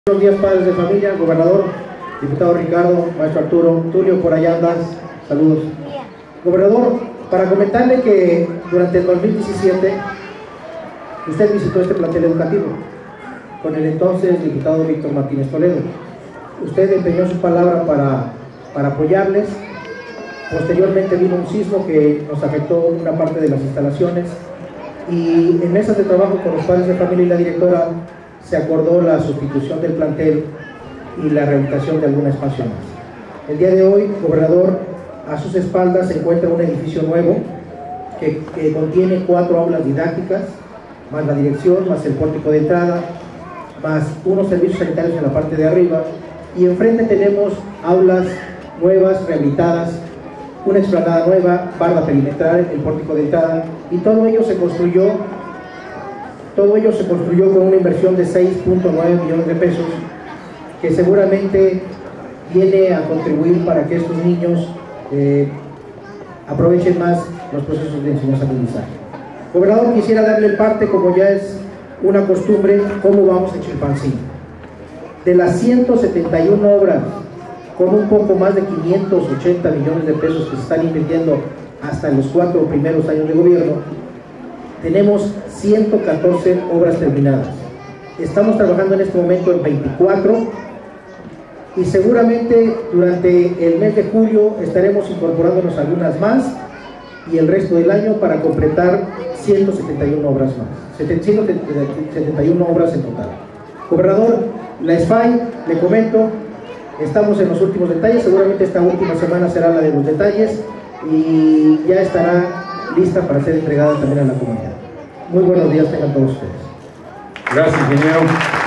Buenos días, padres de familia, gobernador, diputado Ricardo, maestro Arturo, Tulio, por allá andas, saludos. Gobernador, para comentarle que durante el 2017 usted visitó este plantel educativo con el entonces diputado Víctor Martínez Toledo. Usted empeñó su palabra para apoyarles. Posteriormente vino un sismo que nos afectó una parte de las instalaciones y en mesas de trabajo con los padres de familia y la directora se acordó la sustitución del plantel y la rehabilitación de algún espacio más. El día de hoy, gobernador, a sus espaldas se encuentra un edificio nuevo que contiene 4 aulas didácticas, más la dirección, más el pórtico de entrada, más unos servicios sanitarios en la parte de arriba, y enfrente tenemos aulas nuevas, rehabilitadas, una explanada nueva, barda perimetral, el pórtico de entrada, y todo ello se construyó con una inversión de 6.9 millones de pesos, que seguramente viene a contribuir para que estos niños aprovechen más los procesos de enseñanza-aprendizaje. Gobernador, quisiera darle en parte, como ya es una costumbre, cómo vamos en Chilpancingo. De las 171 obras, con un poco más de 580 millones de pesos que se están invirtiendo hasta en los 4 primeros años de gobierno, tenemos 114 obras terminadas. Estamos trabajando en este momento en 24 y seguramente durante el mes de julio estaremos incorporándonos algunas más y el resto del año para completar 171 obras más, 171 obras en total. Gobernador, la SFAI, le comento, estamos en los últimos detalles, seguramente esta última semana será la de los detalles y ya estará lista para ser entregada también a la comunidad. Muy buenos días tengan todos ustedes. Gracias, ingeniero.